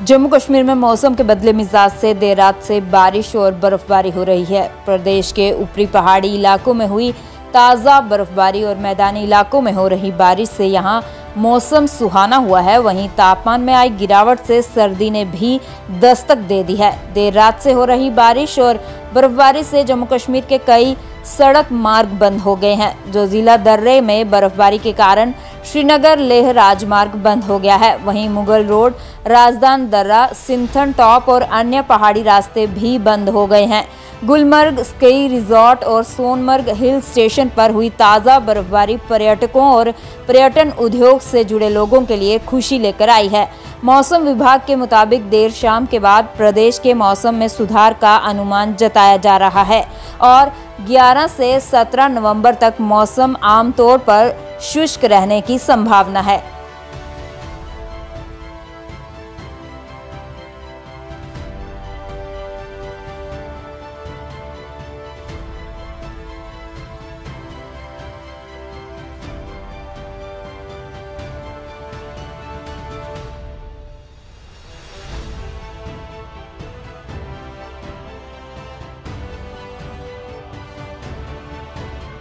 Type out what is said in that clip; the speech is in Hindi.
जम्मू कश्मीर में मौसम के बदले मिजाज से देर रात से बारिश और बर्फबारी हो रही है। प्रदेश के ऊपरी पहाड़ी इलाकों में हुई ताज़ा बर्फबारी और मैदानी इलाकों में हो रही बारिश से यहां मौसम सुहाना हुआ है। वहीं तापमान में आई गिरावट से सर्दी ने भी दस्तक दे दी है। देर रात से हो रही बारिश और बर्फबारी से जम्मू कश्मीर के कई सड़क मार्ग बंद हो गए हैं। जो जिला दर्रे में बर्फबारी के कारण श्रीनगर लेह राजमार्ग बंद हो गया है। वहीं मुगल रोड, राजदान दर्रा, सिंथन टॉप और अन्य पहाड़ी रास्ते भी बंद हो गए हैं। गुलमर्ग स्की रिजॉर्ट और सोनमर्ग हिल स्टेशन पर हुई ताज़ा बर्फबारी पर्यटकों और पर्यटन उद्योग से जुड़े लोगों के लिए खुशी लेकर आई है। मौसम विभाग के मुताबिक देर शाम के बाद प्रदेश के मौसम में सुधार का अनुमान जताया जा रहा है और 11 से 17 नवंबर तक मौसम आमतौर पर शुष्क रहने की संभावना है।